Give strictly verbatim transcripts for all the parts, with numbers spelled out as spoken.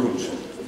Погромче.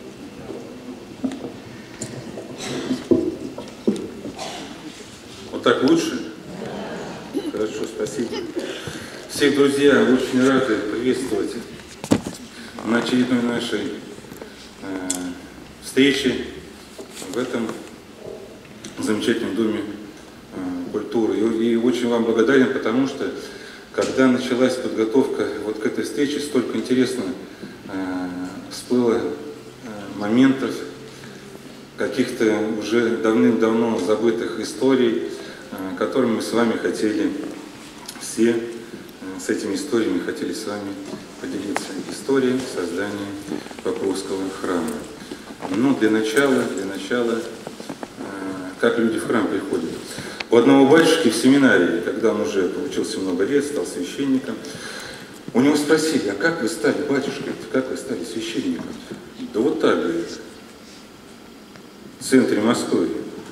Вот так лучше? Хорошо, спасибо. Всех, друзья, очень рады приветствовать на очередной нашей э, встрече в этом замечательном доме э, культуры. И, и очень вам благодарен, потому что когда началась подготовка вот к этой встрече, столько интересно э, всплыло э, моментов, каких-то уже давным-давно забытых историй, э, которыми мы с вами хотели все, э, с этими историями хотели с вами поделиться. История создания Покровского храма. Но для начала, для начала, э, как люди в храм приходят. У одного батюшки в семинарии, когда он уже получился много лет, стал священником, у него спросили: а как вы стали батюшкой, как вы стали священником? Да вот так, говорит, в центре Москвы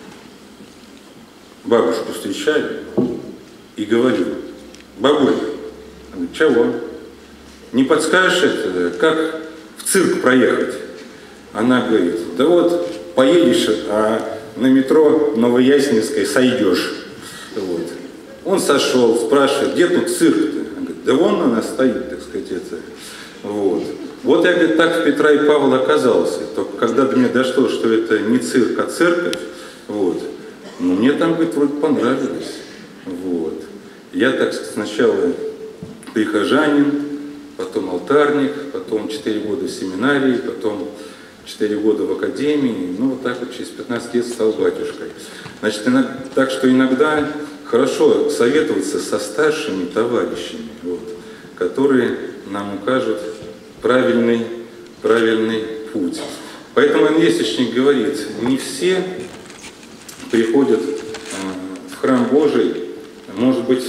бабушку встречали и говорю: бабуль, чего? Не подскажешь это, как в цирк проехать? Она говорит: да вот поедешь, а на метро Новояснинской сойдешь. Вот. Он сошел, спрашивает: где тут цирк-то? Он говорит: да вон она стоит, так сказать, это. Вот. Вот я, говорит, так в Петра и Павла оказался. Только когда до меня дошло, что это не цирк, а церковь, вот, ну, мне там, говорит, вроде понравилось. Вот. Я, так сказать, сначала прихожанин, потом алтарник, потом четыре года в семинарии, потом четыре года в академии, ну вот так вот через пятнадцать лет стал батюшкой. Значит, иногда, так что иногда хорошо советоваться со старшими товарищами, вот, которые нам укажут правильный, правильный путь. Поэтому Ан-Лестничник говорит: не все приходят э, в храм Божий, может быть,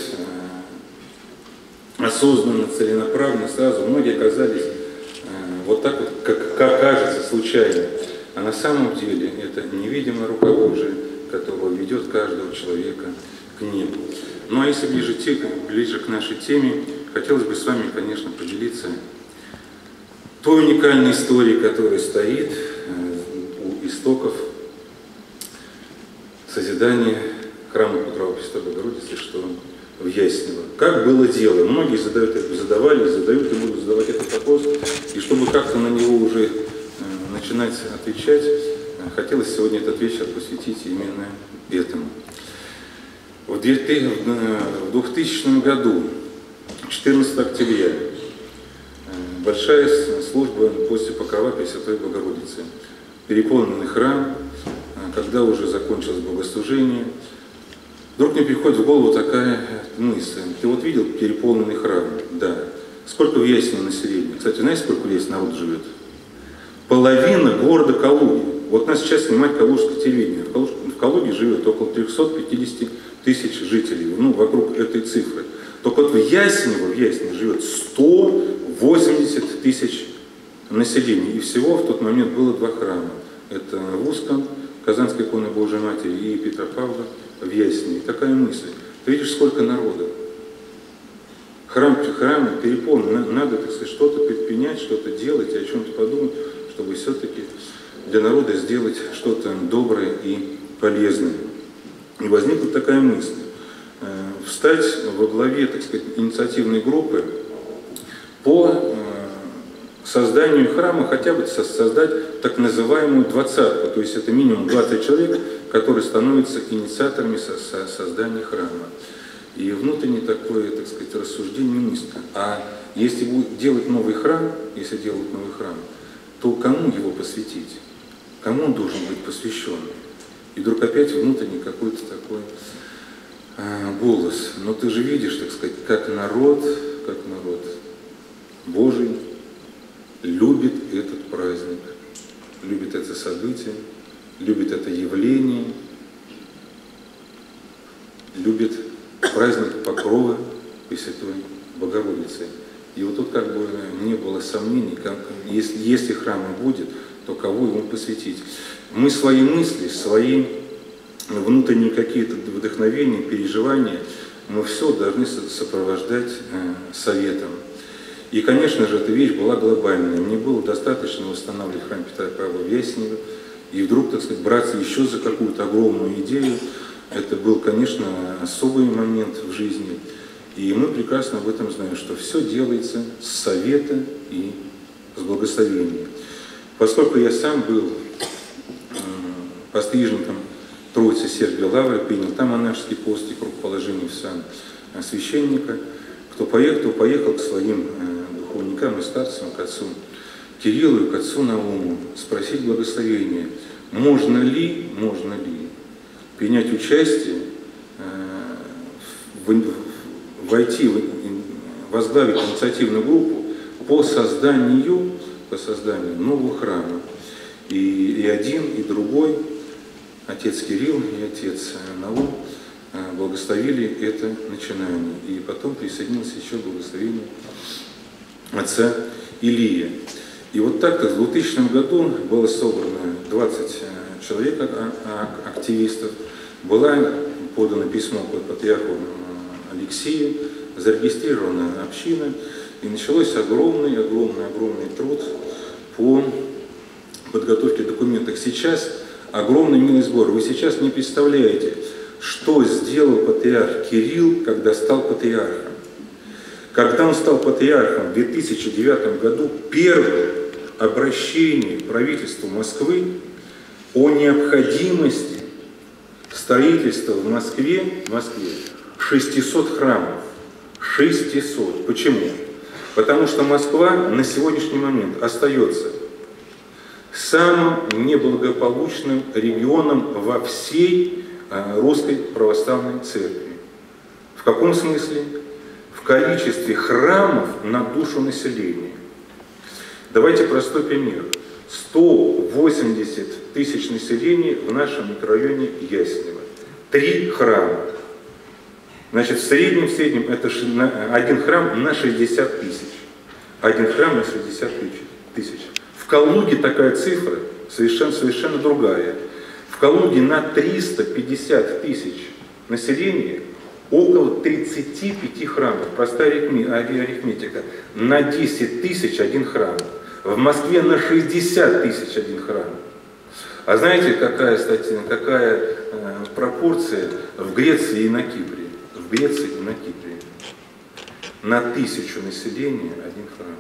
э, осознанно, целенаправленно, сразу. Многие оказались вот так вот, как, как кажется, случайно. А на самом деле это невидимая рука Божия, которая ведет каждого человека к небу. Ну а если ближе, ближе к нашей теме, хотелось бы с вами, конечно, поделиться той уникальной историей, которая стоит у истоков созидания храма Покрова Пресвятой Богородицы, что в Яснево. Как было дело? Многие задают, задавали, задают и будут задавать этот вопрос. И чтобы как-то на него уже э, начинать отвечать, э, хотелось сегодня этот вечер посвятить именно этому. В двухтысячном году, четырнадцатого октября, э, большая служба после Покрова Пресвятой Богородицы. Переполненный храм, э, когда уже закончилось богослужение, вдруг мне приходит в голову такая мысль: ты вот видел переполненный храм? Да. Сколько в Ясне населения? Кстати, знаете, сколько в Ясне народ живет? Половина города Калуги. Вот нас сейчас снимает калужское телевидение. В Калуге, в Калуге живет около трёхсот пятидесяти тысяч жителей, ну, вокруг этой цифры. Только вот в Яснево, в Ясне живет сто восемьдесят тысяч населения. И всего в тот момент было два храма. Это в Узком, Казанской иконы Божией Матери, и Петра Павла в Ясне. И такая мысль. Ты видишь, сколько народа. Храм, храмы переполнены. Надо, так сказать, что-то предпринять, что-то делать, о чем-то подумать, чтобы все-таки для народа сделать что-то доброе и полезное. И возникла такая мысль. Э, встать во главе, так сказать, инициативной группы по э, созданию храма, хотя бы создать так называемую двадцатку, то есть это минимум двадцать человек, которые становятся инициаторами со со создания храма. И внутренне такое, так сказать, рассуждение мысли. А если будет делать новый храм, если делать новый храм, то кому его посвятить? Кому он должен быть посвящен? И вдруг опять внутренне какой-то такой а, голос. Но ты же видишь, так сказать, как народ, как народ Божий любит этот праздник, любит это событие, любит это явление, любит праздник Покрова Пресвятой Богородицы. И вот тут как бы не было сомнений, как, если, если храм и будет, то кого ему посвятить. Мы свои мысли, свои внутренние какие-то вдохновения, переживания, мы все должны сопровождать э, советом. И, конечно же, эта вещь была глобальная. Мне было достаточно восстанавливать храм Петра и Павла в Яснево, и вдруг, так сказать, браться еще за какую-то огромную идею, это был, конечно, особый момент в жизни. И мы прекрасно об этом знаем, что все делается с совета и с благословения. Поскольку я сам был э, пострижником Троицы Сергия Лавры, принял там монашеский пост и круг положения в сан священника, кто поехал, кто поехал к своим э, духовникам и старцам, к отцу Кириллу и к отцу Науму, спросить благословения, можно ли, можно ли принять участие, э, в, войти, в, возглавить инициативную группу по созданию, по созданию нового храма. И, и один, и другой, отец Кирилл и отец Наум, благословили это начинание. И потом присоединилось еще благословение отца Илия. И вот так-то в двухтысячном году было собрано двадцать человек активистов, была подано письмо под патриарху Алексею, зарегистрирована община, и началось огромный, огромный, огромный труд по подготовке документов. Сейчас огромный милый сбор. Вы сейчас не представляете, что сделал патриарх Кирилл, когда стал патриархом. Когда он стал патриархом в две тысячи девятом году, первое обращение к правительству Москвы о необходимости строительства в Москве, в Москве шестисот храмов. шестисот. Почему? Потому что Москва на сегодняшний момент остается самым неблагополучным регионом во всей э, Русской Православной Церкви. В каком смысле? В количестве храмов на душу населения. Давайте простой пример. сто восемьдесят тысяч населения в нашем микрорайоне Яснево. Три храма. Значит, в среднем, в среднем это один храм на шестьдесят тысяч. Один храм на шестьдесят тысяч. В Калуге такая цифра совершенно, совершенно другая. В Калуге на триста пятьдесят тысяч населения около тридцати пяти храмов. Простая арифметика. На десять тысяч один храм. В Москве на шестьдесят тысяч один храм. А знаете, какая, кстати, какая э, пропорция в Греции и на Кипре? В Греции и на Кипре. На тысячу населения один храм.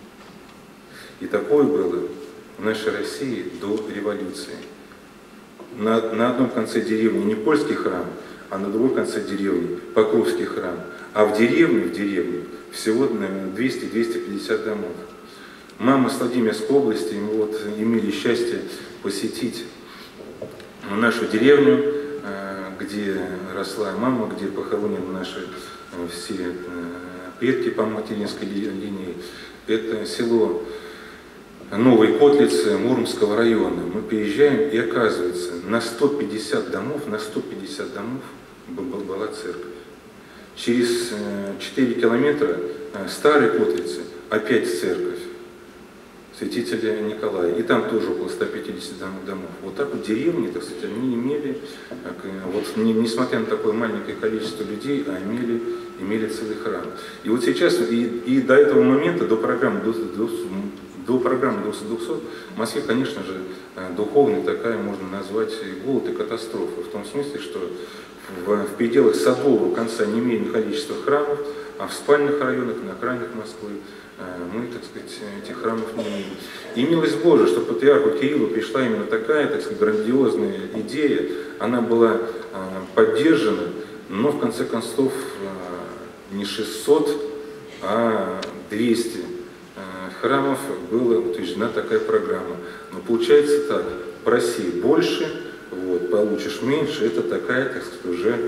И такое было в нашей России до революции. На, на одном конце деревни не польский храм, а на другом конце деревни Покровский храм. А в деревне, в деревне всего двести — двести пятьдесят домов. Мама с Владимирской области, мы вот имели счастье посетить нашу деревню, где росла мама, где похоронены наши все предки по материнской линии. Это село Новые Котлицы Муромского района. Мы приезжаем, и оказывается, на сто пятьдесят домов, на сто пятьдесят домов была церковь. Через четыре километра Старые Котлицы, опять церковь святителя Николая. И там тоже около ста пятидесяти домов. Вот так вот деревни, так сказать, они имели, вот, несмотря на такое маленькое количество людей, а имели, имели целый храм. И вот сейчас, и, и до этого момента, до программы, до, до, до программы двухсот, в Москве, конечно же, духовная такая, можно назвать, голод и катастрофа. В том смысле, что в, в пределах Садового конца не имеем количества храмов, а в спальных районах, на окраинах Москвы мы, так сказать, этих храмов не имеем. И милость Божия, что патриарху Кириллу пришла именно такая, так сказать, грандиозная идея, она была поддержана, но в конце концов не шестьсот, а двести храмов была утверждена такая программа. Но получается так, проси больше, вот, получишь меньше, это такая, так сказать, уже э,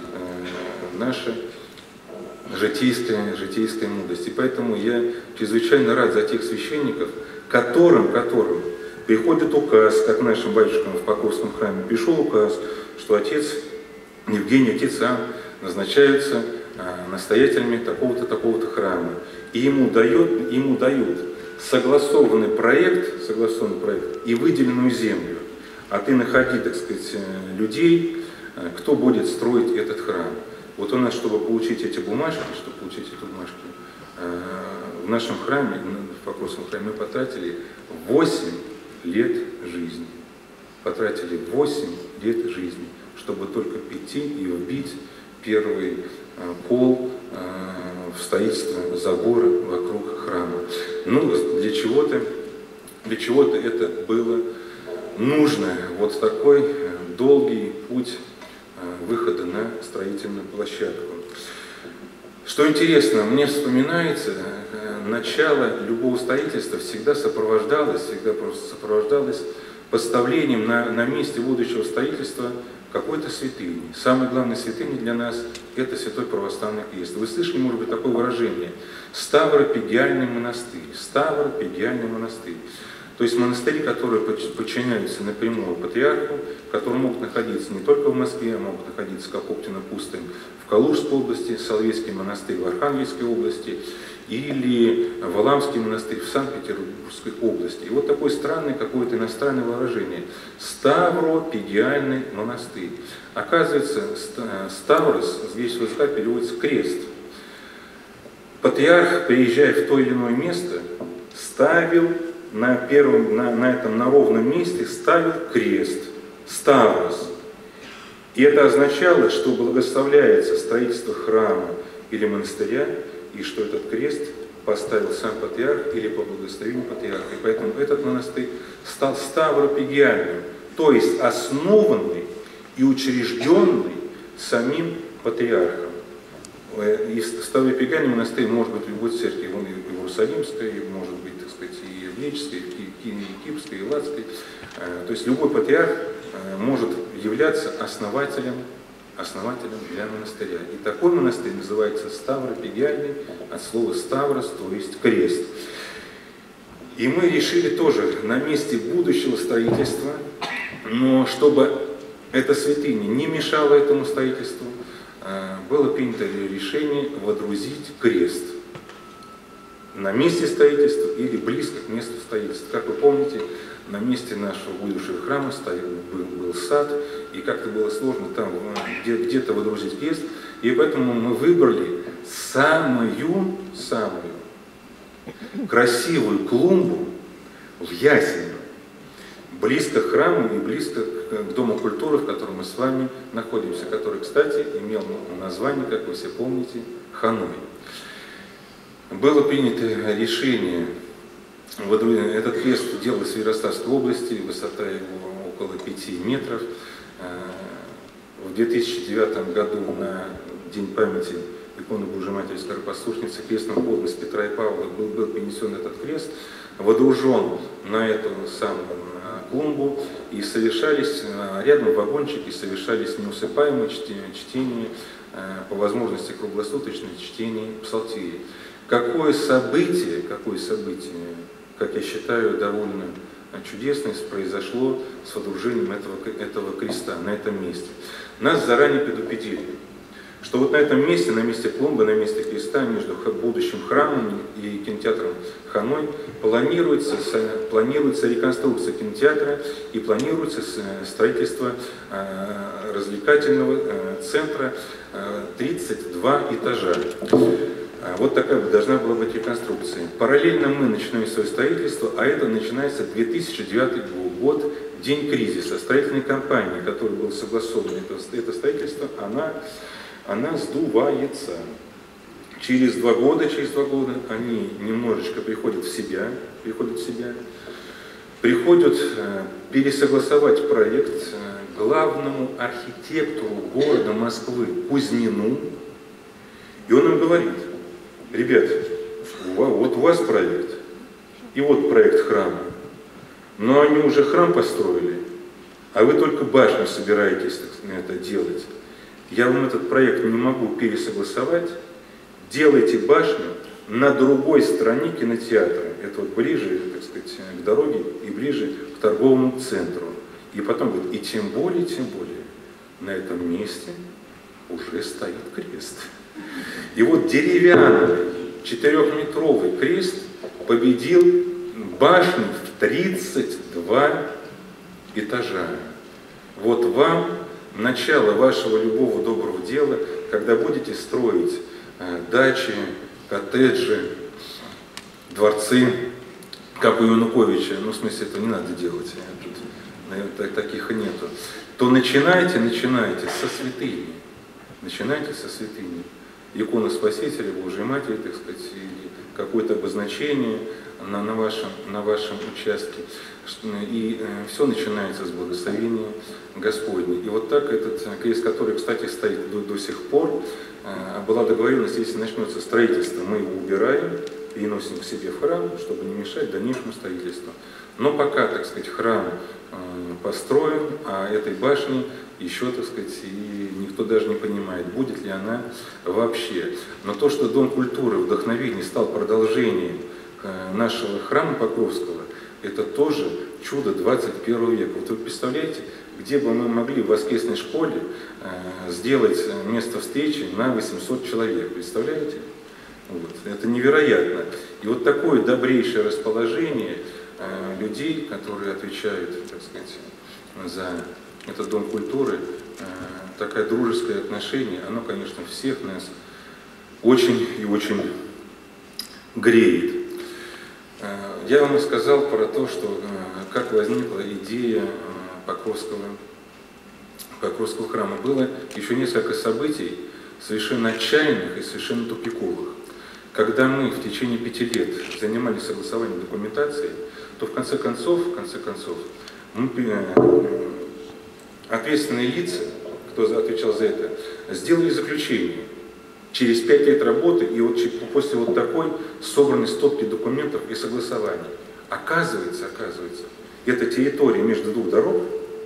наша житейская, житейская мудрость. И поэтому я чрезвычайно рад за тех священников, которым, которым приходит указ, как нашим батюшкам в Покровском храме, пришел указ, что отец Евгений, отец сам назначаются а, настоятелями такого-то, такого-то храма. И ему дают, ему дают согласованный проект, согласованный проект и выделенную землю. А ты находи, так сказать, людей, кто будет строить этот храм. Вот у нас, чтобы получить эти бумажки, чтобы получить эти бумажки, в в нашем храме, в Покровском храме, мы потратили восемь лет жизни. Потратили восемь лет жизни, чтобы только прийти и вбить первый пол в строительство забора вокруг храма. Ну, для чего-то, для чего-то это было нужно. Вот такой долгий путь выхода на строительную площадку. Что интересно, мне вспоминается, начало любого строительства всегда сопровождалось, всегда просто сопровождалось поставлением на, на месте будущего строительства какой-то святыни. Самой главной святыней для нас – это Святой Православный Крест. Вы слышали, может быть, такое выражение – Ставропигиальный монастырь. Ставропигиальный монастырь. То есть монастыри, которые подчиняются напрямую патриарху, которые могут находиться не только в Москве, а могут находиться, как Оптина пустынь, в Калужской области, Соловецкий монастырь в Архангельской области или Валамский монастырь в Санкт-Петербургской области. И вот такое странное какое-то иностранное выражение – Ставропигиальный монастырь. Оказывается, Ставрос здесь в языка переводится «крест». Патриарх, приезжая в то или иное место, ставил на, первом, на, на этом на ровном месте ставил крест, Ставрос. И это означало, что благословляется строительство храма или монастыря, и что этот крест поставил сам патриарх или по благословению патриарха. И поэтому этот монастырь стал ставропигиальным, то есть основанный и учрежденный самим патриархом. И ставропигиальный монастырь может быть в любой церкви, он и в Иерусалимской, может быть, так сказать, и в Леческой, и в Кипрской, и в Ладской. То есть любой патриарх может являться основателем, основателем для монастыря. И такой монастырь называется Ставропигиальный, от слова Ставрос, то есть крест. И мы решили тоже на месте будущего строительства, но чтобы эта святыня не мешала этому строительству, было принято решение водрузить крест на месте строительства или близко к месту строительства. Как вы помните, на месте нашего будущего храма стоял, был, был сад, и как-то было сложно там где, где-то водрузить крест, и поэтому мы выбрали самую, самую красивую клумбу в Ясино, близко к храму и близко к Дому культуры, в котором мы с вами находимся, который, кстати, имел название, как вы все помните, Ханой. Было принято решение, этот крест делался в Ярославской области, высота его около пяти метров. В две тысячи девятом году на День памяти иконы Божией Матери Скоропослушницы крестным подвигом Петра и Павла был, был перенесен этот крест, водружен на эту самую клумбу, и совершались рядом вагончики, совершались неусыпаемые чтения, по возможности круглосуточное чтение псалтири. Какое событие, какое событие, как я считаю, довольно чудесное произошло с водружением этого, этого креста на этом месте. Нас заранее предупредили, что вот на этом месте, на месте клумбы, на месте креста, между будущим храмом и кинотеатром Ханой планируется, планируется реконструкция кинотеатра и планируется строительство развлекательного центра тридцать два этажа. Вот такая должна была быть реконструкция. Параллельно мы начинаем свое строительство, а это начинается две тысячи девятый год, день кризиса. Строительная компания, которая была согласована, это, это строительство, она, она сдувается. Через два года, через два года они немножечко приходят в себя, приходят в себя, приходят э, пересогласовать проект э, главному архитектору города Москвы Кузьмину, и он им говорит: ребят, вот у вас проект, и вот проект храма, но они уже храм построили, а вы только башню собираетесь это делать. Я вам этот проект не могу пересогласовать, делайте башню на другой стороне кинотеатра, это вот ближе, так сказать, к дороге и ближе к торговому центру. И потом говорит, и тем более, тем более, на этом месте уже стоит крест. И вот деревянный четырехметровый крест победил башню в тридцать два этажа. Вот вам начало вашего любого доброго дела, когда будете строить э, дачи, коттеджи, дворцы, как у Януковича, ну, в смысле, этого не надо делать, тут, наверное, таких и нету, то начинайте, начинайте со святыни, начинайте со святыни. Икона Спасителя, Божьей Матери, так сказать, или какое-то обозначение на, на, вашем, на вашем участке. И э, все начинается с благословения Господня. И вот так этот крест, который, кстати, стоит до, до сих пор, э, была договоренность, если начнется строительство, мы его убираем, переносим к себе в храм, чтобы не мешать дальнейшему строительству. Но пока, так сказать, храм э, построен, а этой башни еще, так сказать, и никто даже не понимает, будет ли она вообще. Но то, что Дом культуры вдохновения стал продолжением э, нашего храма Покровского, это тоже чудо двадцать первого века. Вот вы представляете, где бы мы могли в воскресной школе э, сделать место встречи на восемьсот человек, представляете? Вот. Это невероятно. И вот такое добрейшее расположение э, людей, которые отвечают, так сказать, за этот Дом культуры, э, такое дружеское отношение, оно, конечно, всех нас очень и очень греет. Э, я вам сказал про то, что э, как возникла идея э, Покровского, Покровского храма. Было еще несколько событий, совершенно отчаянных и совершенно тупиковых. Когда мы в течение пяти лет занимались согласованием документации, то в конце концов, в конце концов, мы, ответственные лица, кто отвечал за это, сделали заключение. Через пять лет работы и вот после вот такой собранной стопки документов и согласований, оказывается, оказывается, эта территория между двух дорог,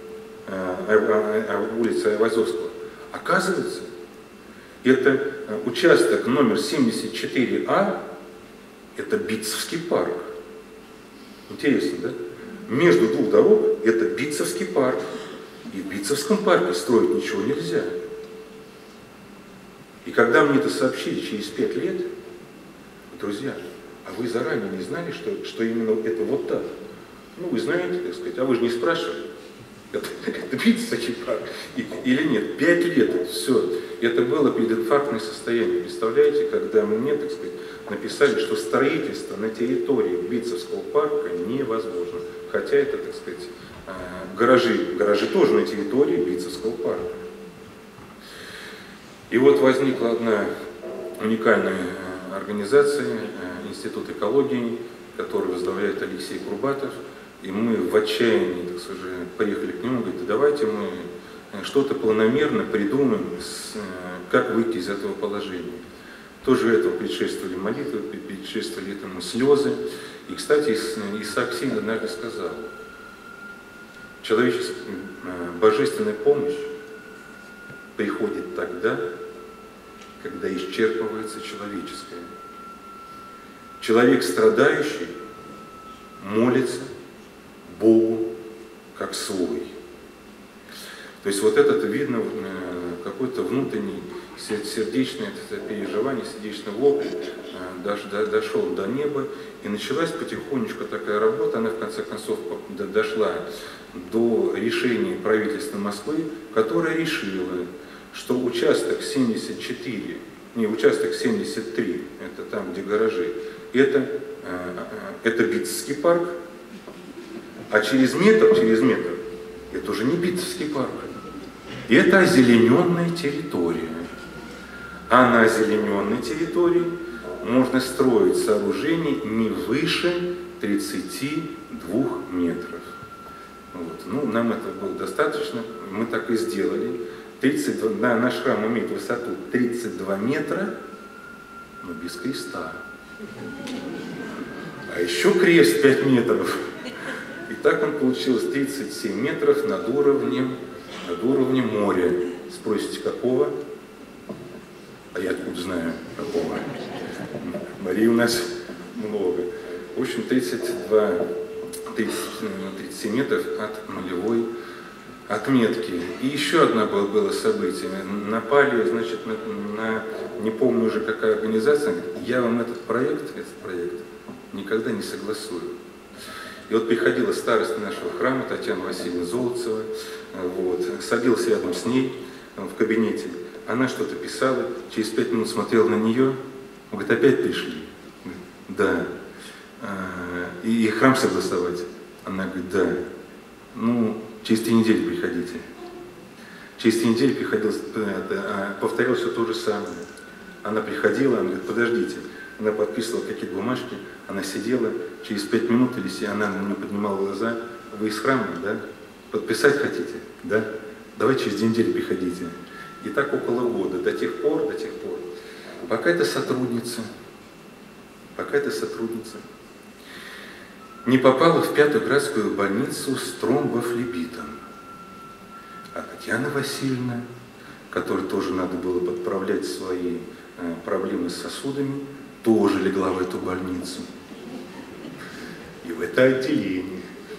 улицы Айвазовского, оказывается, это участок номер семьдесят четыре А, это Битцевский парк. Интересно, да? Между двух дорог это Битцевский парк. И в Битцевском парке строить ничего нельзя. И когда мне это сообщили через пять лет, друзья, а вы заранее не знали, что, что именно это вот так? Ну, вы знаете, так сказать, а вы же не спрашивали. Это, это Битцевский парк или нет? Пять лет, все. Это было прединфарктное состояние. Представляете, когда мне, так сказать, написали, что строительство на территории Битцевского парка невозможно. Хотя это, так сказать, гаражи, гаражи тоже на территории Битцевского парка. И вот возникла одна уникальная организация, Институт экологии, который возглавляет Алексей Курбатов. И мы в отчаянии, так сказать, поехали к нему, говорит, да давайте мы что-то планомерно придумаем, как выйти из этого положения. Тоже этого предшествовали молитвы, предшествовали этому слезы. И, кстати, Исаак Син однажды сказал, человеческая, божественная помощь приходит тогда, когда исчерпывается человеческое. Человек страдающий молится Богу как свой. То есть вот это видно какой-то внутренний сердечное переживание, сердечный вопль дошел до неба, и началась потихонечку такая работа, она в конце концов дошла до решения правительства Москвы, которое решило, что участок семьдесят четыре, не, участок семьдесят три, это там, где гаражи, это, это Битцевский парк, а через метр, через метр, это уже не Битцевский парк, это озелененная территория. А на озелененной территории можно строить сооружение не выше тридцати двух метров. Вот. Ну, нам это было достаточно, мы так и сделали. тридцать два, да, наш храм имеет высоту тридцать два метра, но без креста. А еще крест пять метров. И так он получилось тридцать семь метров над уровнем, над уровнем моря. Спросите, какого? А я откуда знаю, какого? Морей у нас много. В общем, тридцать два, тридцать, тридцать семь метров от нулевой отметки. И еще одно было, было событие. Напали, значит, на, на, не помню уже какая организация, я вам этот проект, этот проект никогда не согласую. И вот приходила староста нашего храма, Татьяна Васильевна Золотцева, вот, садился рядом с ней в кабинете, она что-то писала, через пять минут смотрела на нее, говорит, опять пришли? Говорит, да. и храм согласовать. Она говорит, да, ну, через три недели приходите. Через три недели приходилось, повторялось все то же самое. Она приходила, она говорит, подождите. Она подписывала какие-то бумажки, она сидела, через пять минут или си, она на нее поднимала глаза. Вы из храма, да? Подписать хотите? Да? Давайте через две недели приходите. И так около года, до тех пор, до тех пор. Пока эта сотрудница, пока эта сотрудница не попала в пятую городскую больницу с тромбофлебитом. А Татьяна Васильевна, которой тоже надо было подправлять свои э, проблемы с сосудами, тоже легла в эту больницу. И в это отделение.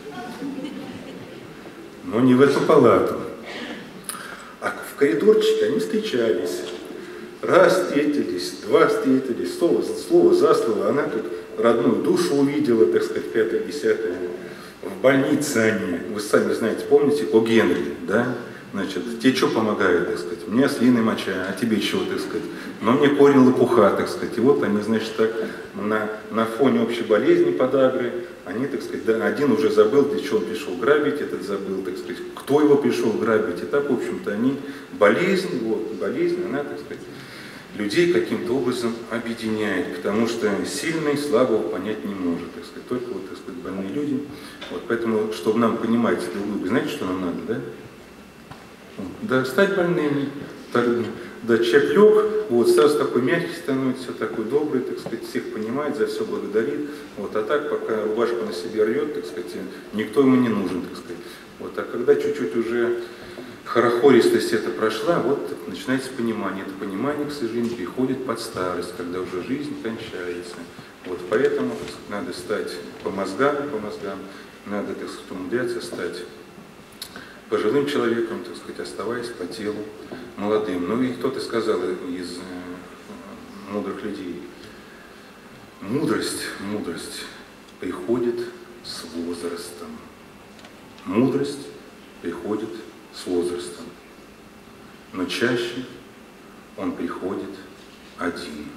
Но не в эту палату. А в коридорчике они встречались. Раз встретились, два встретились, слово, слово за слово. Она тут родную душу увидела, так сказать, пятое, десятое. В больнице они, вы сами знаете, помните, о Генри, да? Значит, тебе что помогает, так сказать? Мне слиная моча, а тебе чего, так сказать? Но мне корень лопуха, так сказать. И вот они, значит, так на, на фоне общей болезни подагры, они, так сказать, да, один уже забыл, для чего он пришел грабить, этот забыл, так сказать, кто его пришел грабить. И так, в общем-то, они, болезнь, вот, болезнь, она, так сказать, людей каким-то образом объединяет, потому что сильный слабого понять не может, так сказать, только вот, так сказать, больные люди. Вот, поэтому, чтобы нам понимать друг друга, знаете, что нам надо, да? Да, стать больными, так, да, человек лег, вот, сразу такой мягкий становится, такой добрый, так сказать, всех понимает, за все благодарит, вот, а так, пока рубашку на себе рвет, так сказать, никто ему не нужен, так сказать. Вот, а когда чуть-чуть уже хорохористость это прошла, вот начинается понимание. Это понимание, к сожалению, приходит под старость, когда уже жизнь кончается. Вот, поэтому, так сказать, надо стать по мозгам, по мозгам, надо, так сказать, умудряться стать пожилым человеком, так сказать, оставаясь по телу молодым. Ну и кто-то сказал из э, мудрых людей, мудрость, мудрость приходит с возрастом. Мудрость приходит с возрастом, но чаще он приходит один.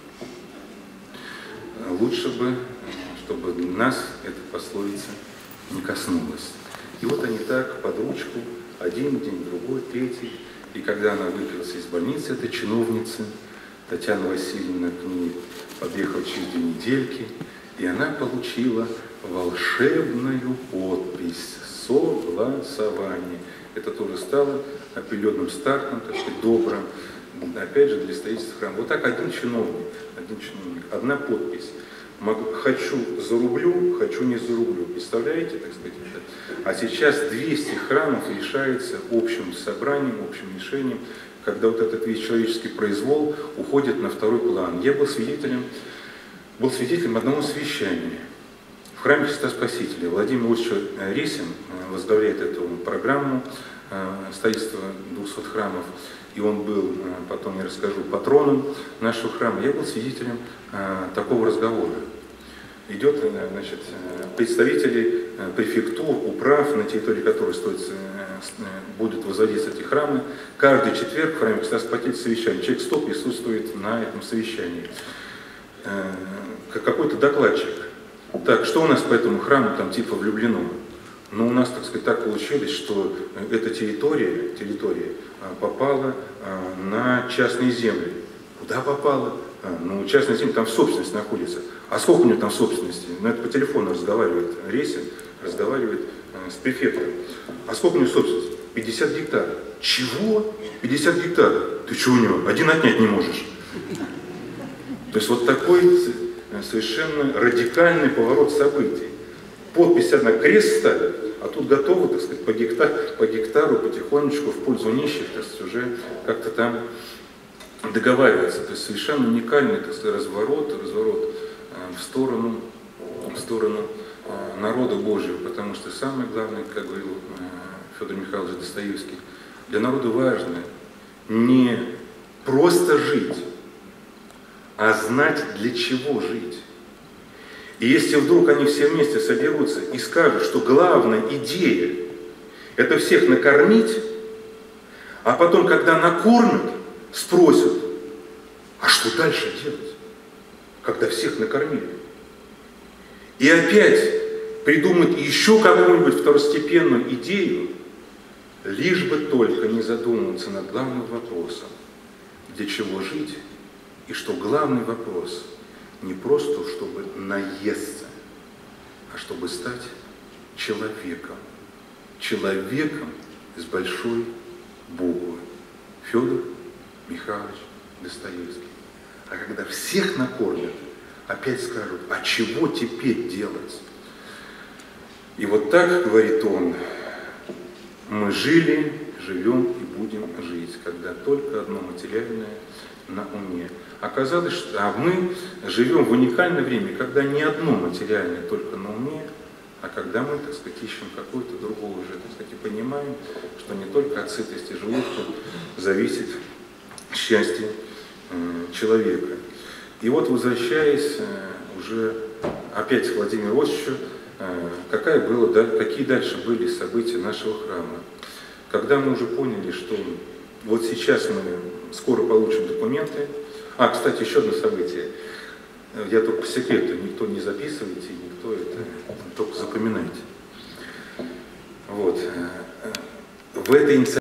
Лучше бы, чтобы нас эта пословица не коснулась. И вот они так под ручку, один день, другой, третий. И когда она выбралась из больницы, эта чиновница, Татьяна Васильевна, к ней подъехала через две недельки, и она получила волшебную подпись «Согласование». Это тоже стало определенным стартом, так сказать, добрым, опять же, для строительства храма. Вот так один чиновник, один чиновник, одна подпись. Хочу зарублю, хочу не зарублю. Представляете, так сказать, это? А сейчас двести храмов решается общим собранием, общим решением, когда вот этот весь человеческий произвол уходит на второй план. Я был свидетелем, был свидетелем одного совещания в храме Христа Спасителя. Владимир Ильич Ресин возглавляет эту программу строительства двухсот храмов. И он был, потом я расскажу, патроном нашего храма. Я был свидетелем а, такого разговора. Идет, значит, представители префектур, управ, на территории которой строится, будут возводиться эти храмы. Каждый четверг в храме Христа Спасителя совещание. Человек сто присутствует на этом совещании. А, какой-то докладчик. Так, что у нас по этому храму там типа влюблено? Но у нас, так сказать, так получилось, что эта территория, территория попала на частные земли. Куда попала? Ну, частная земля там в собственности находится. А сколько у него там собственности? Ну, это по телефону разговаривает Ресин, разговаривает с префектом. А сколько у него собственности? пятьдесят гектаров. Чего? пятьдесят гектаров? Ты что у него? Один отнять не можешь. То есть вот такой совершенно радикальный поворот событий. Подпись одна, крест ставят, а тут готовы, так сказать, по, гектар, по гектару потихонечку в пользу нищих, так сказать, уже как-то там договариваться. То есть совершенно уникальный, так сказать, разворот, разворот э, в сторону, в сторону э, народа Божьего, потому что самое главное, как говорил э, Федор Михайлович Достоевский, для народа важно не просто жить, а знать, для чего жить. И если вдруг они все вместе соберутся и скажут, что главная идея – это всех накормить, а потом, когда накормят, спросят, а что дальше делать, когда всех накормили? И опять придумать еще какую-нибудь второстепенную идею, лишь бы только не задумываться над главным вопросом, для чего жить, и что главный вопрос не просто, чтобы наесться, а чтобы стать человеком. Человеком с большой буквы. Федор Михайлович Достоевский. А когда всех накормят, опять скажут, а чего теперь делать? И вот так, говорит он, мы жили, живем и будем жить, когда только одно материальное на уме. Оказалось, что а мы живем в уникальное время, когда не одно материальное только на уме, а когда мы, так сказать, ищем какое-то другое уже, так сказать, и понимаем, что не только от сытости желудка зависит счастье э, человека. И вот, возвращаясь э, уже опять к Владимиру Иосифовичу, э, какая была, да, какие дальше были события нашего храма. Когда мы уже поняли, что вот сейчас мы скоро получим документы. А, кстати, еще одно событие. Я только по секрету, никто не записывайте, никто это, только запоминайте. Вот. В этой инициативе